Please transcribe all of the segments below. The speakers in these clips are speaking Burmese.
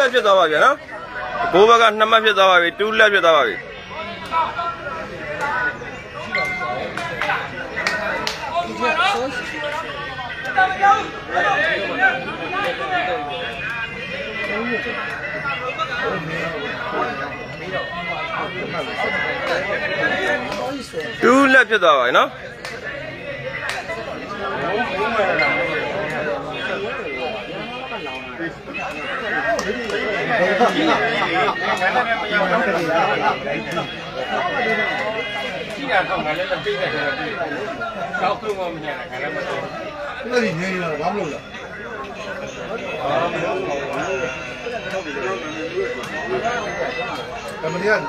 လက်ဖြစ်သွားပါဗျာနော်ဘိုးဘက်က2မှတ်ဖြစ်သွားပါပြီ2လက်ဖြစ်သွားပါပြီ2လက်ဖြစ်သွားပါပြီနော် Tidak tahu mana lebih dari itu. Kau tu mau menyala kalau macam. Lagi ni lah, kamu lah. Kemudian,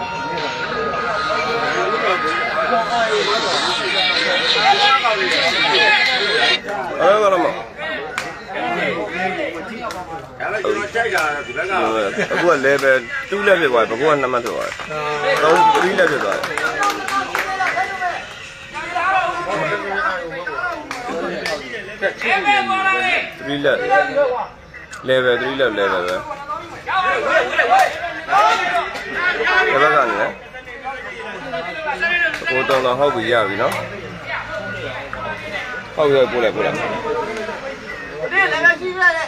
kalau mau aku level 2 level ไปဘကိုက2မှတ်ဆိုတော့3 level သွားlevel 3 level ပဲဘယ်ဘက်ကနေလဲကိုတော့ဟုတ်ပြီရပြီနော်ဟုတ်ပြီပို့လိုက်ဒီလည်းရှိရတယ်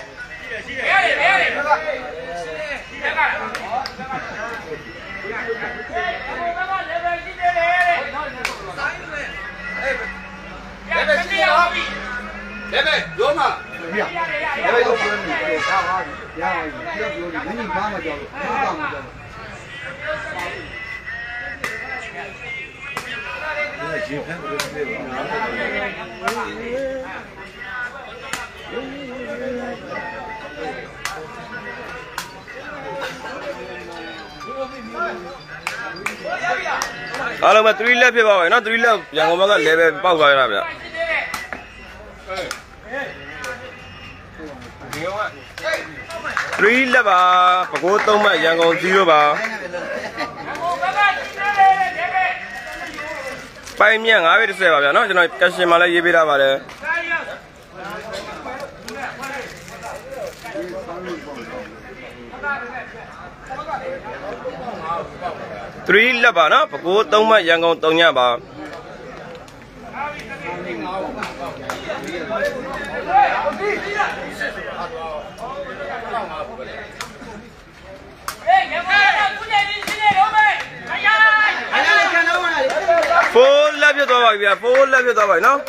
အားလုံးပဲ3 လက်ဖြစ်ပါမယ်နော်3 လက်ရန်ကုန်ဘက်က level ပေါက်သွားရတာဗျ3 လက်ပါပကိုး3မှတ်ရန်ကုန်0ပါပိုင်မြတ်9ပဲ30ပါဗျာနော်ကျွန်တော်ကက်ရှင်မှာလည်းရေးပေးထားပါတယ်3 လက်ပါနော်ပကိုး3မှတ်ရန်ကုန်3ညပါ4 လက်ပြသွားပါပြီဗျာ4 လက်ပြသွားပါပြီနော်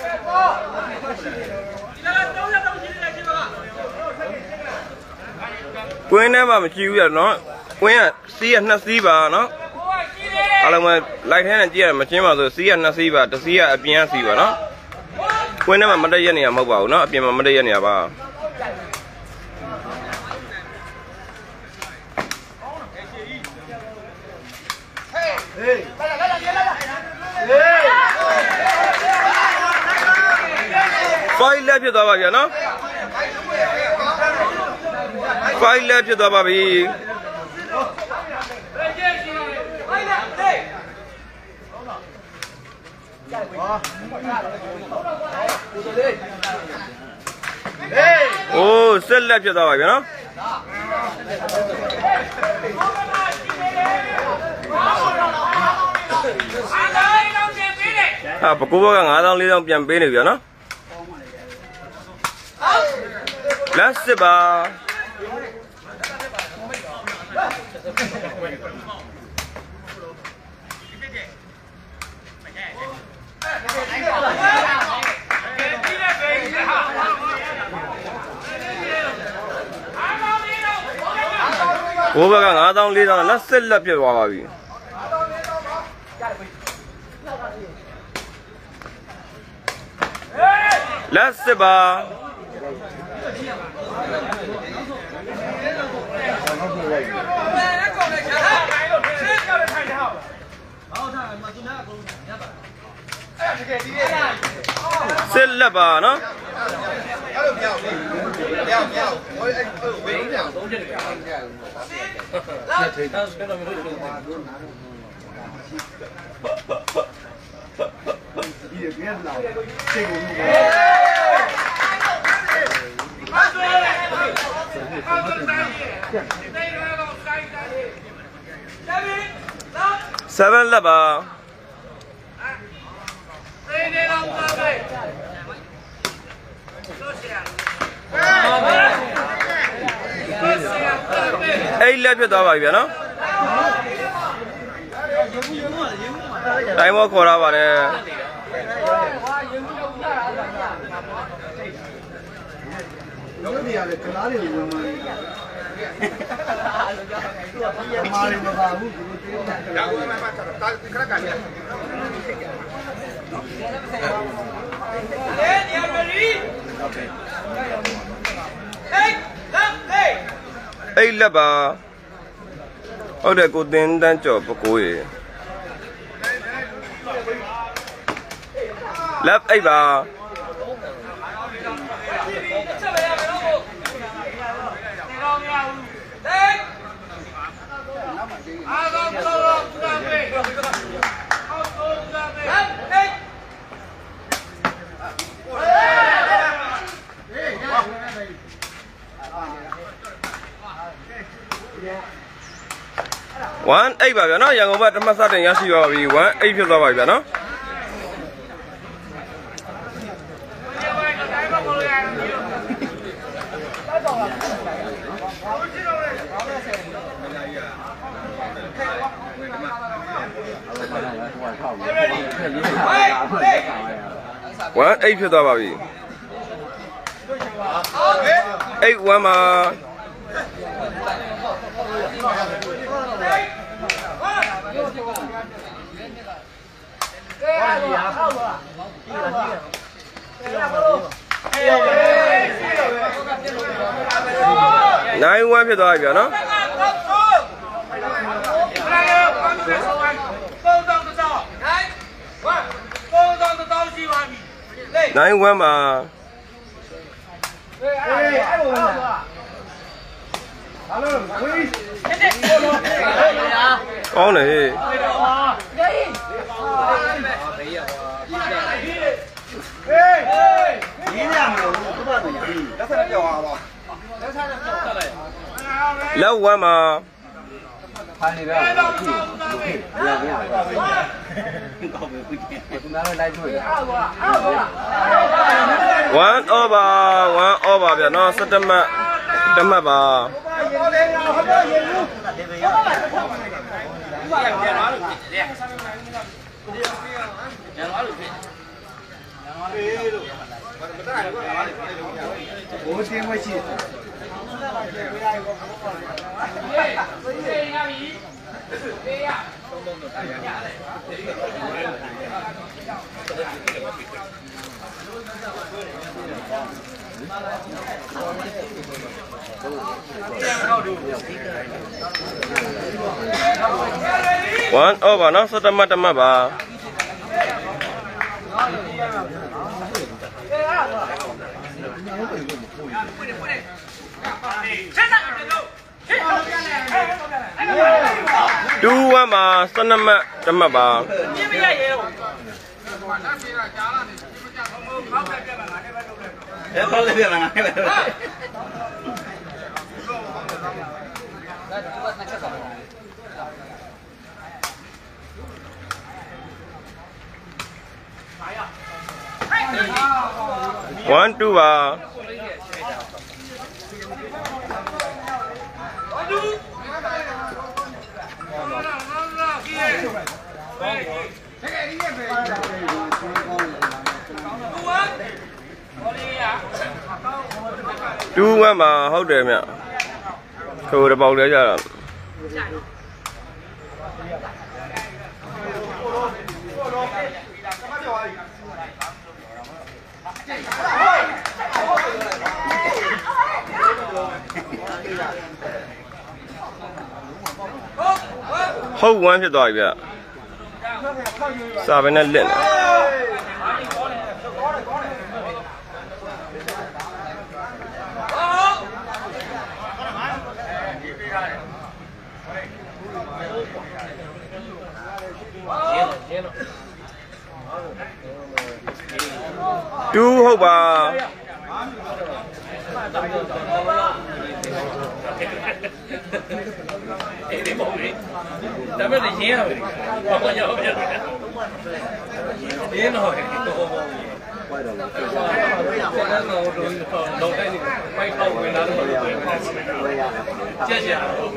ကွင်းထဲမှာမရှိဘူးရနော်ကွင်းကစီးရ2စီးပါနော်အားလုံးပဲလိုက်ထဲနဲ့ကြည့်ရမချင်းပါဆိုစီးရ2စီးပါတစ်စီးကအပြင်ကစီးပါနော်ကွင်းထဲမှာမတက်ရက်နေရမဟုတ်ပါဘူးနော်အပြင်မှာမတက်ရက်နေရပါ5 လက်ဖြစ်သွားပါဗျာနော်5 လက်ဖြစ်သွားပါပြီโอ้7 လက်ဖြစ်သွားပါဗျာနော်ပကိုးဘက9000 4000ပြန်ပေးနေပြီနော်လက်စစ်ပါဘိုးဘက9000 4000လက်စစ်လက်ပြတ်သွားပါပြီလက်စစ်ပါစစ်လက်ပါနော် Hãy subscribe cho kênh Ghiền Mì Gõ để không bỏ lỡ 7 လက်ပါ8လက်ဖြစ်သွားပါပြီဗျာနော်တိုင်းမောခေါ်ရပါတယ်တို့နေရတယ်ကလားတွေဝင်มาမာရီမပါဘူးဒါကိုမှပါတာခရကန်ရ 8လက်ပါဟုတ်တယ်ကိုတင်တန်းကျော်ပကိုးရေလက်8ပါ1 8ပါဗျာနော်ရန်ကုန်ဘက်တမတ်စတင်ရရှိပါပြီ1 8ဖြစ်သွားပါပြီဗျာနော်1 8ဖြစ်သွားပါပြီ8 1မှာ9 1ဖြစ်သွားပြီဗျာနော်9 1မှာကောင်းတယ်လက်1မှာဖိုင်နေတော့ 1 over ဗျာနော်17မှတ်တမှတ်ပါဘိုးချင်းမရှိ1 over နော်17မှတ်တမှတ်ပါ2 1မှာ12မှတ်တမှတ်ပါ1 2ပါ2 1မှာဟုတ်တယ်မြတ်ခိုးတပေါက်လဲကြတာဟုတ်1ဖြစ်သွားပြီဗျစာပဲနဲ့လက်နေ2ဟုတ်ပါဒီမဟုတ်လေဒါပေမဲ့ရင်းရတယ်ဘာမှရောက်ပြတယ်ရင်းတော့ဝိုက်တော့တော့တော့တိုင်းနေဝိုက်ပေါက်ဝင်လာတော့ကြက်ရတော့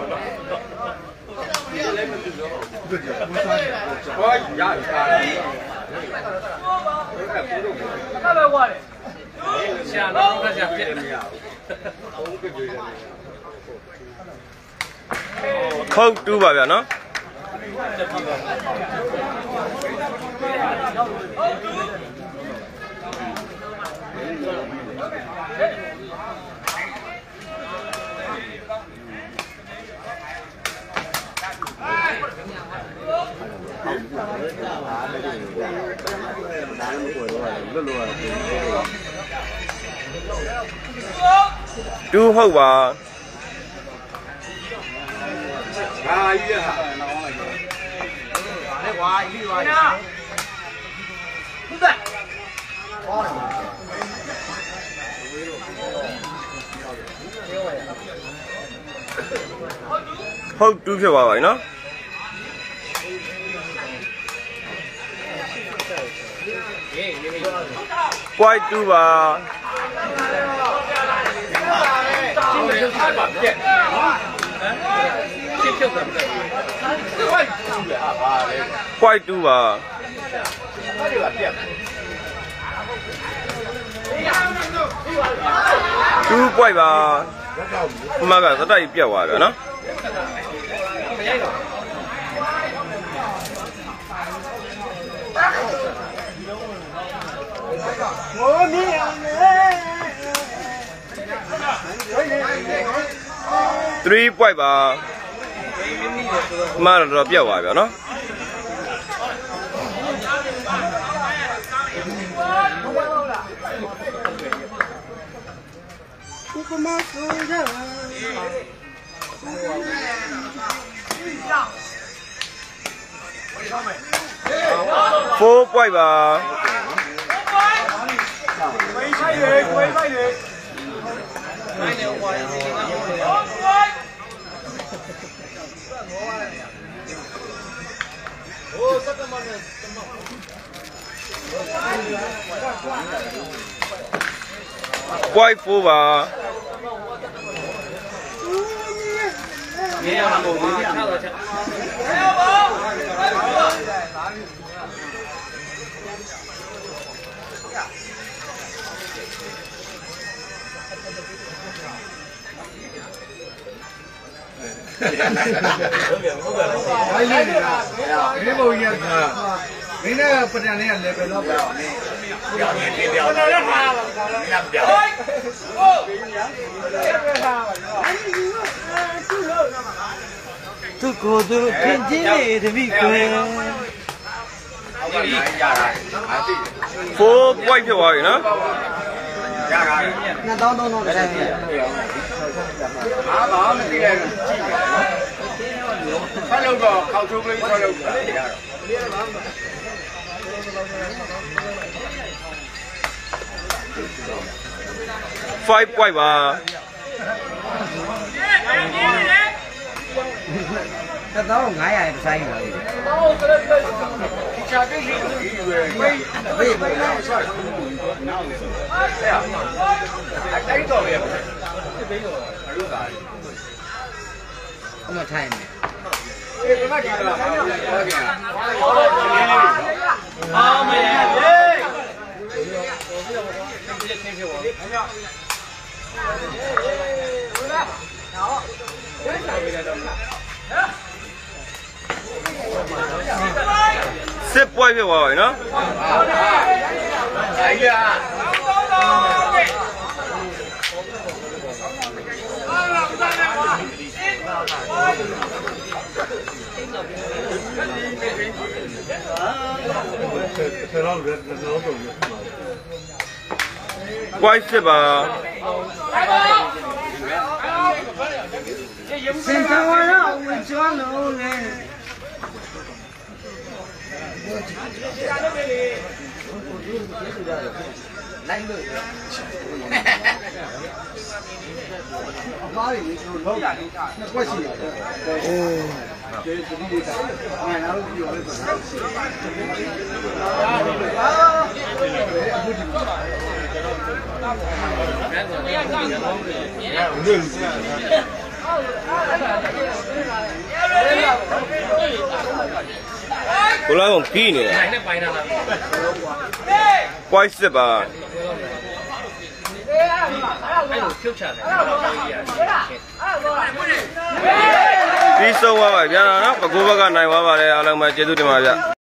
ဘာရတာလဲဝါတယ်ရှာတော့ကရှာပြည့်နေရခုတ်တူးပါဗျာနော်တူးဟုတ်ပါဟာကြီးဟာလေဝါကြီးဝါကြီးဟုတ်တယ်ဟုတ်တူးဖြစ်ပါပါနော်ပွိုက်တူးပါပွိုက်တူးပါတူးပွိုက်ပါအမကသတိုက်ပြတ်သွားဗျာနော်我你呀 3 point ပါအမတော့ပြတ်သွားဗျာနော်不过嘛是呀 4 point ပါPoint 4ပါနေရမှာပုံပြီးထားတော့ချက်ဘာလဲနေတာဒီဘုံကြီးကမင်းနဲ့ပဒံလေးက level တော့ပြောင်းနေပြောင်းနေပြောင်းနေဟာမင်းကပြောင်းသူကိုယ်သူပြင်ချင်းနေတမိကွယ် 4 point ဖြစ်သွားပြီနော် 2000တော့လည်းကြည့်ရအားဘာမှမသိလိုက်ဘူးကြည့်တယ်ဆက်လို့တော့ခေါက်ချိုးကလေးဆက်လို့ရတော့ 5 point ပါ 1500ရဲ့ဒီဇိုင်းပါလေချာပြည့်ရှိပြီဝေးဝေးဆက်နောက်အတိုက်တော့ပဲပြီးတော့အလို့သာအမထိုင်မယ်အေးဒီမှာကြည့်လာပါဦးဟုတ်ကဲ့အားမရ 6 point ဖြစ်သွားပြီနော်哎呀！ Point 7ပါစင်တော်ရဝင်ကျွမ်းလို့လေလိုက်လို့ကားတွေကျွန်တော်လောက်နှစ်ကွက်ရှိတယ်အိုးကျေးဇူးတင်ပါတယ်ငါတို့ပြောလဲဆိုကိုလာကောင်ကြီးနေတယ်နိုင်နဲ့ပိုင်းတာလားကွိုက်စစ်ပါအဲ့လိုဖြုတ်ချတယ်ပြီးဆုံးသွားပါဗျာနော်ပကူဘက်ကနိုင်သွားပါတယ်အားလုံးပဲကျေးဇူးတင်ပါဗျ